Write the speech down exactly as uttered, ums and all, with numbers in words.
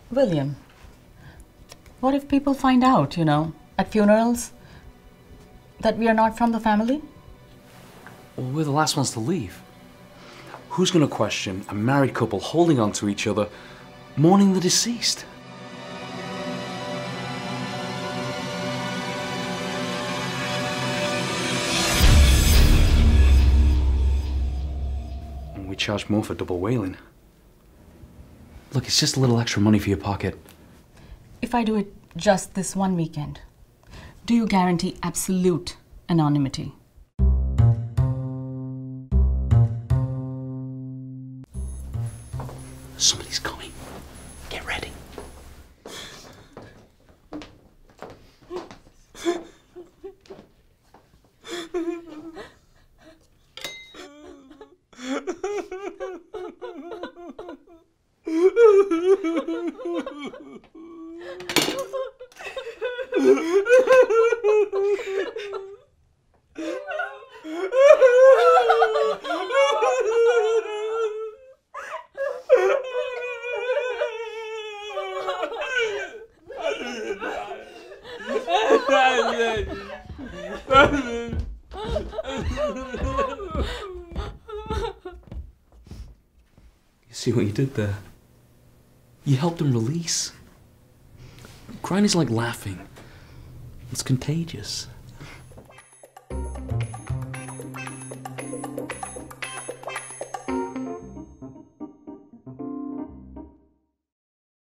William, what if people find out, you know, at funerals, that we are not from the family? Well, we're the last ones to leave. Who's going to question a married couple holding on to each other, mourning the deceased? And we charge more for double whaling. Look, it's just a little extra money for your pocket. If I do it just this one weekend, do you guarantee absolute anonymity? Somebody's coming. Get ready. You see what you did there? You helped him release. Crying is like laughing. It's contagious.